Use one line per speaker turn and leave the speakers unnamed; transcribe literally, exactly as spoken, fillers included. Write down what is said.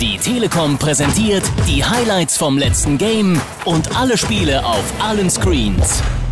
Die Telekom präsentiert die Highlights vom letzten Game und alle Spiele auf allen Screens.